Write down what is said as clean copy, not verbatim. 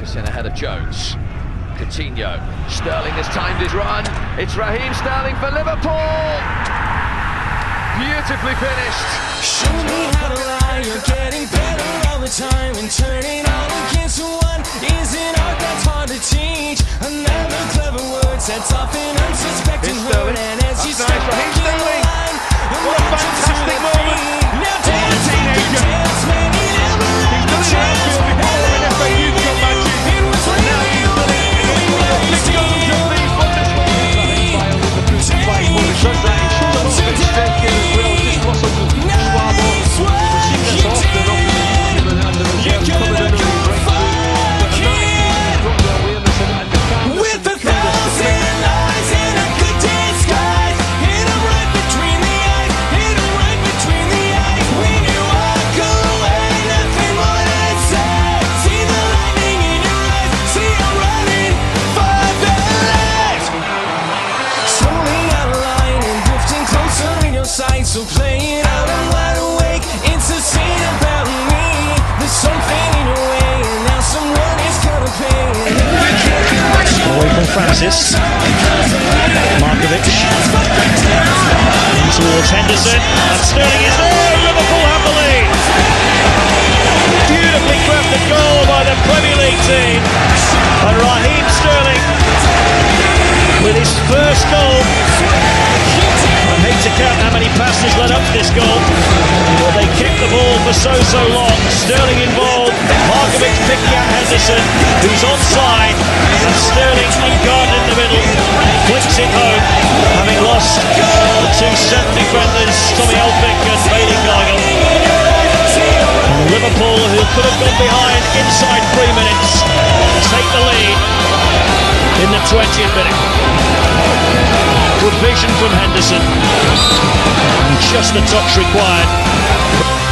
Lucas in ahead of Jones. Coutinho. Sterling has timed his run. It's Raheem Sterling for Liverpool. Beautifully finished. Show me how to lie. You're getting better all the time, and turning all against one is an art that's hard to teach. Another clever word sets off an unsuspecting hurt, and as you step back in the line, what a fantastic moment. Now dance like a dance man, he never had a chance. So play it out, I'm wide awake. It's a scene about me. There's something in your way, and now someone is gonna pay. Away from Francis. Markovic. In towards Henderson. And Sterling is there. Liverpool have the lead. Beautifully crafted goal by the Premier League team. And Raheem Sterling with his first goal. I hate to count how many passes led up to this goal, but they kicked the ball for so long. Sterling involved, Markovic picking out Henderson, who's onside, and Sterling unguarded in the middle, flicks it home, having lost the two centre defenders, Tommy Elphick and Bailey Gargill. And Liverpool, who could have gone behind inside 3 minutes, take the lead in the 20th minute. Good vision from Henderson, and just the touch required.